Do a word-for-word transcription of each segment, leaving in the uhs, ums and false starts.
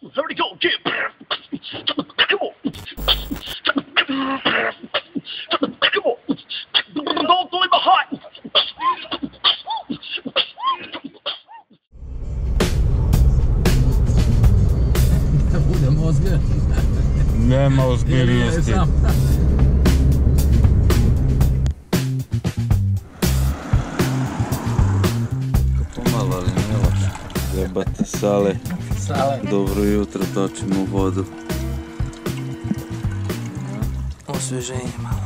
There we go, Jim. Come on. Come on. Don't leave behind. Da budemo ozbiljni. Nema ozbiljnosti. Pomalo, ali ne loše. Jebate sale. Sale. Dobro jutro, točimo vodu. Osveženje malo.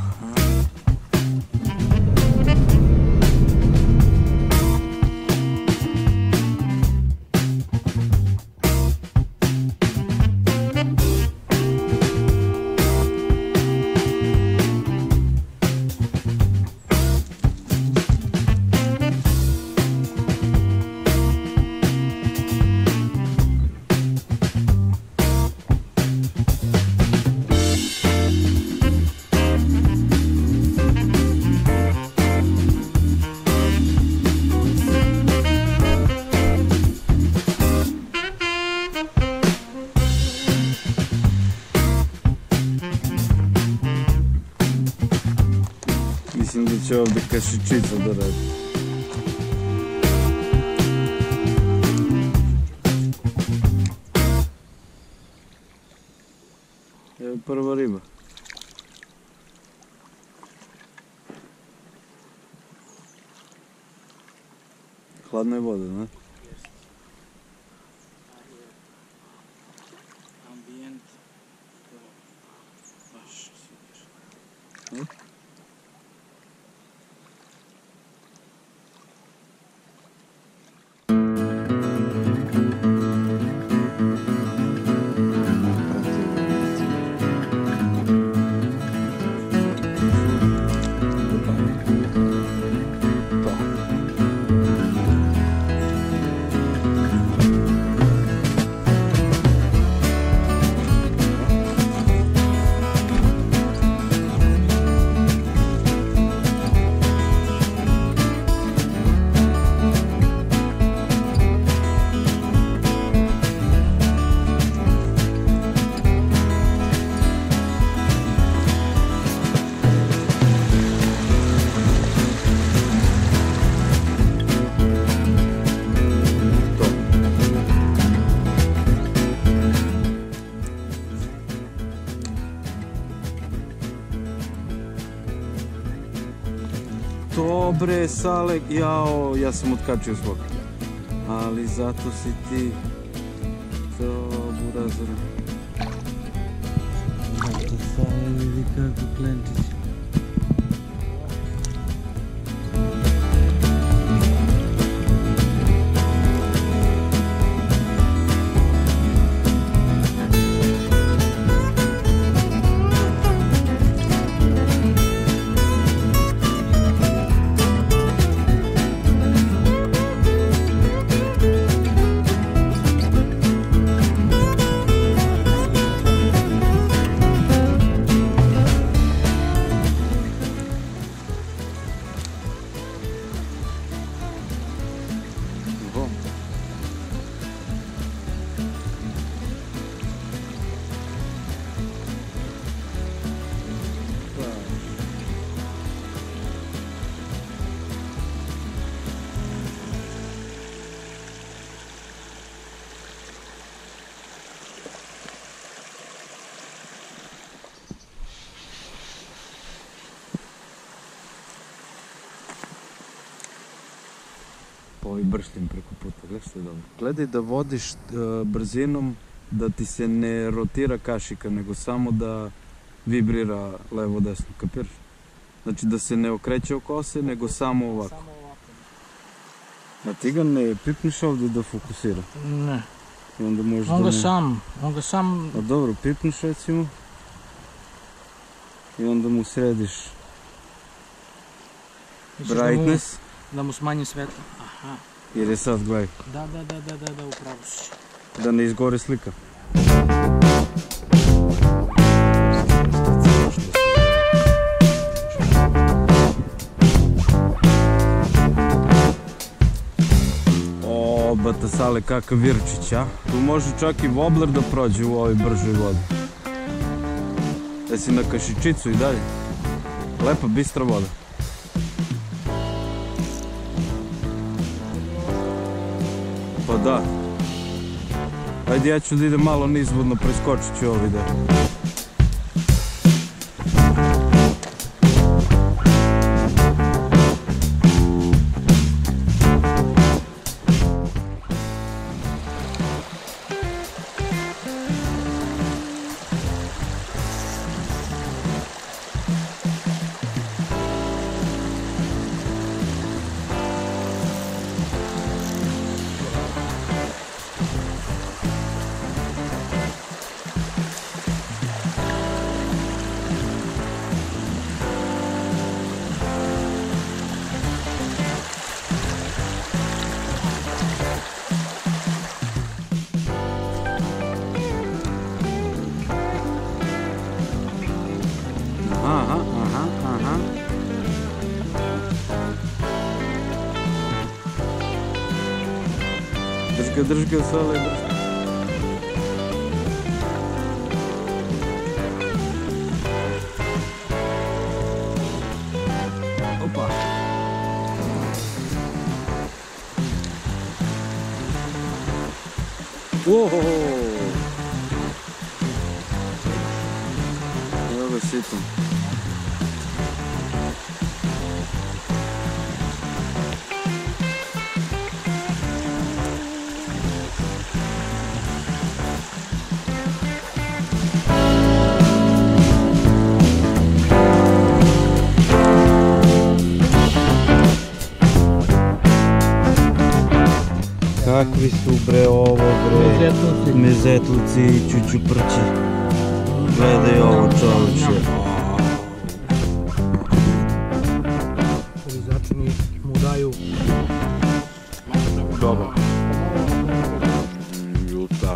Mislim da će ovdje kašičica da radi. Evo prva riba. Hladna je voda, ne? Ambijent. Baš super. Dobre, Sale, jao, ja sam otkačio svog. Ali zato si ti to burazora. Zato Sale vidi kako klenčić. Ovaj bršljen preko puta, gledaj što je dobro. Gledaj da vodiš uh, brzinom da ti se ne rotira kašika, nego samo da vibrira levo-desno, kapiraš? Znači da se ne okreće oko ose, nego samo ovako. Samo ovako. A ti ga ne pipniš ovdje da fokusira? Ne. I onda možeš On da ga ne... sam, on ga sam... A dobro, pipniš recimo. I onda mu središ brightness. Da mu smanjim svetlo. Aha. Jer je sad, gledaj, Da, da, da, da, da, da, upravo si. da ne izgore slika. O, bata Sale, kakav virčić, a? Tu može čak i wobler da prođe u ovoj bržoj vodi. Jesi na kašičicu i dalje? Lepa, bistra voda. Pa da. Ajde, ja ću da idem malo nizvodno, preskočit ću ovo video. Aha, aha, aha. Drž ga, drž ga, Sale, drž ga. Opa. Ohoho. Evo ga sitom. Kakvi su bre ovo bre, mezetluci i čučuprći. Gledaj ovo čoveče. Ovi začini mu daju Dobro. Juta.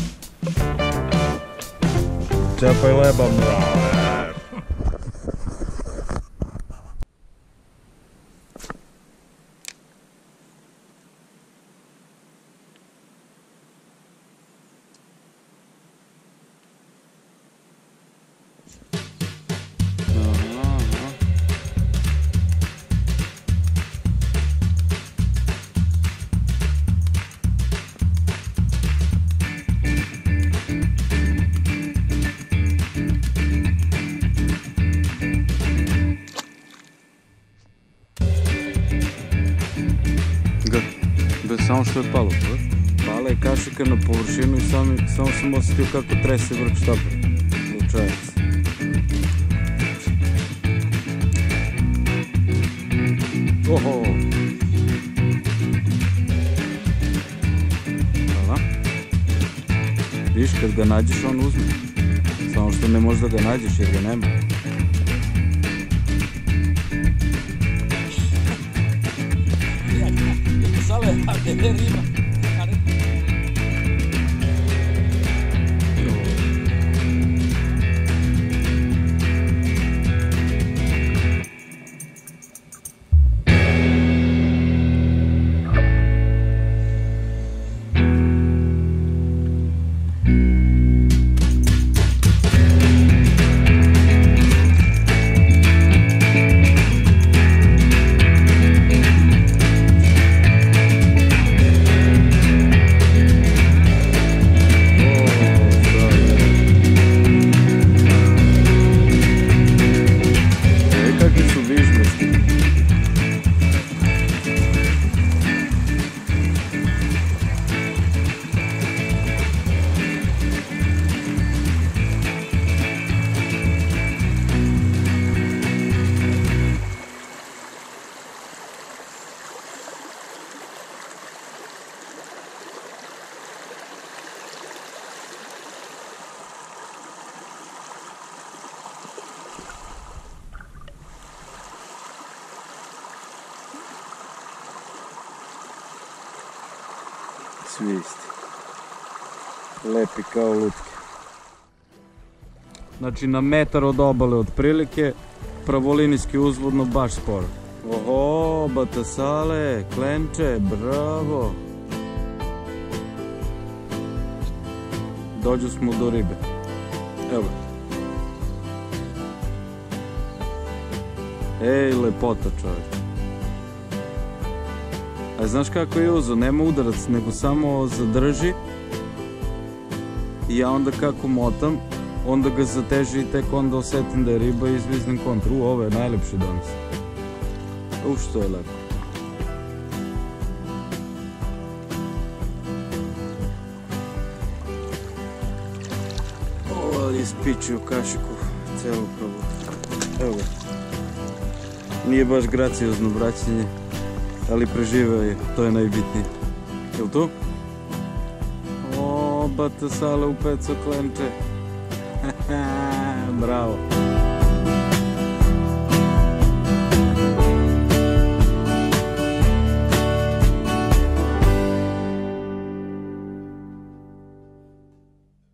Čepaj leba, mrave. Samo što je palo, pa? Pala je kašika na površinu i samo, samo sam osjetio kako trese vrh štapa. Slučajac. Oho! Hvala. Viš, kad ga nađeš, on uzme. Samo što ne možeš da ga nađeš jer ga nema. Sale, a gde riba? Svi isti. Lepi kao lutke. Znači na metar od obale otprilike, pravolinijski uzvodno baš sporo. Oho, Batasale, klenče, bravo. dođu smo do ribe. Evo ga. Ej, lepota čovječ. A znaš kako je uzo? Nema udarac, nego samo zadrži. I ja onda kako motam, onda ga zateži i tek onda osetim da je riba i izviznem kontru. U, ovo je najlepši danas. U, što je lepo. Ovo je ispičio kašiku, celu probu. Evo ga. Nije baš graciozno vraćanje, ali preživeo je, to je najbitnije. Jel' to? O, bata sale u peco klenče. Bravo.